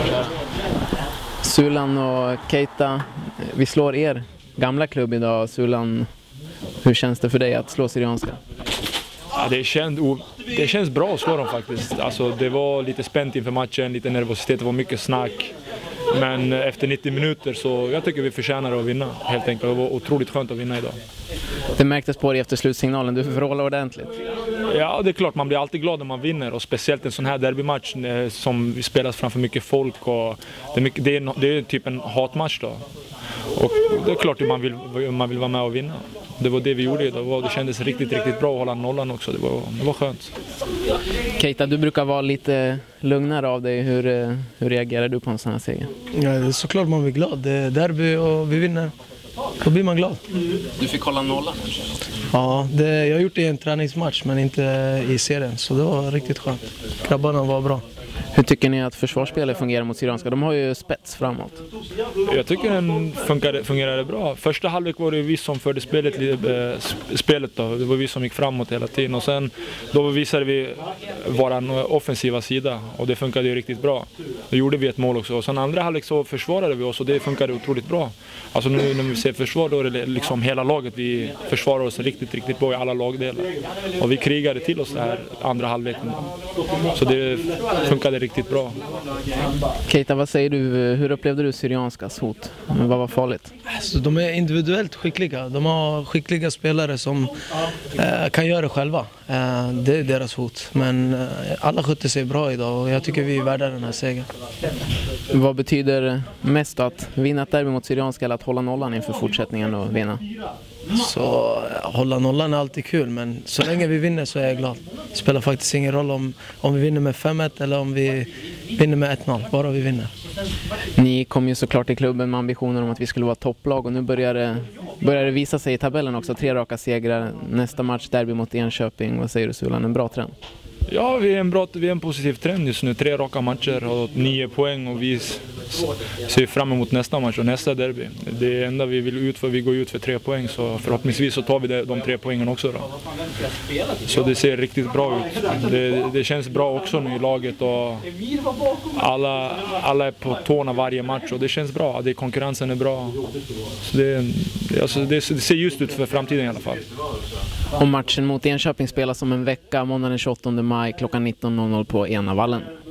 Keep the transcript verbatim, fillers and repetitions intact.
Sulan och Keita, vi slår er gamla klubb idag. Sulan, hur känns det för dig att slå Syrianska? Ja, det, känns, det känns bra att slå dem faktiskt. Alltså, det var lite spänt inför matchen, lite nervositet, det var mycket snack. Men efter nittio minuter så jag tycker vi förtjänar att vinna helt enkelt. Det var otroligt skönt att vinna idag. Det märktes på dig efter slutsignalen, du förhåller ordentligt. Ja, det är klart, man blir alltid glad när man vinner. Och speciellt en sån här derbymatch som spelas framför mycket folk. Och det, är mycket, det, är, det är typ en hatmatch då. Och det är klart att man vill, man vill vara med och vinna. Det var det vi gjorde idag. Det kändes riktigt, riktigt bra att hålla nollan också. Det var, det var skönt. Keita, du brukar vara lite lugnare av dig. Hur, hur reagerar du på en sån här seger? Ja, det är såklart man blir glad. Det är derby och vi vinner. Då blir man glad. Du fick hålla nollan? Ja, det, jag har gjort det i en träningsmatch men inte i serien. Så det var riktigt skönt. Grabbarna var bra. Hur tycker ni att försvarsspelet fungerar mot Syrianska? De har ju spets framåt. Jag tycker den fungerade, fungerade bra. Första halvlek var det vi som förde spelet, äh, spelet då. Det var vi som gick framåt hela tiden. Och sen då visade vi vår offensiva sida. Och det funkade ju riktigt bra. Då gjorde vi ett mål också. Och sen andra halvlek så försvarade vi oss och det funkade otroligt bra. Alltså nu när vi ser försvar då är det liksom hela laget. Vi försvarar oss riktigt, riktigt bra i alla lagdelar. Och vi krigade till oss det här andra halvleken. Så det funkade riktigt bra. Keita, vad säger du? Hur upplevde du Syrianskas hot? Vad var farligt? Alltså, de är individuellt skickliga. De har skickliga spelare som eh, kan göra det själva. Eh, det är deras hot. Men eh, alla skötte sig bra idag och jag tycker vi är värda den här segern. Vad betyder mest att vinna ett derby mot Syrianska eller att hålla nollan inför fortsättningen och vinna? Så hålla nollan är alltid kul, men så länge vi vinner så är jag glad. Det spelar faktiskt ingen roll om, om vi vinner med fem ett eller om vi vinner med ett noll, bara vi vinner. Ni kom ju såklart till klubben med ambitioner om att vi skulle vara topplag och nu börjar det, börjar det visa sig i tabellen också. Tre raka segrar, nästa match derby mot Enköping. Vad säger du, Sulan? En bra trend? Ja, vi är en bra, vi är en positiv trend just nu. Tre raka matcher och nio poäng och vi ser fram emot nästa match och nästa derby. Det enda vi vill ut för, vi går ut för tre poäng så förhoppningsvis så tar vi de tre poängen också då. Så det ser riktigt bra ut. Det, det känns bra också nu i laget och alla, alla är på tårna varje match och det känns bra. Det, konkurrensen är bra. Så det, alltså det, det ser just ut för framtiden i alla fall. Och matchen mot Enköping spelas om en vecka, måndag den tjugoåttonde maj klockan nitton noll noll på Enavallen.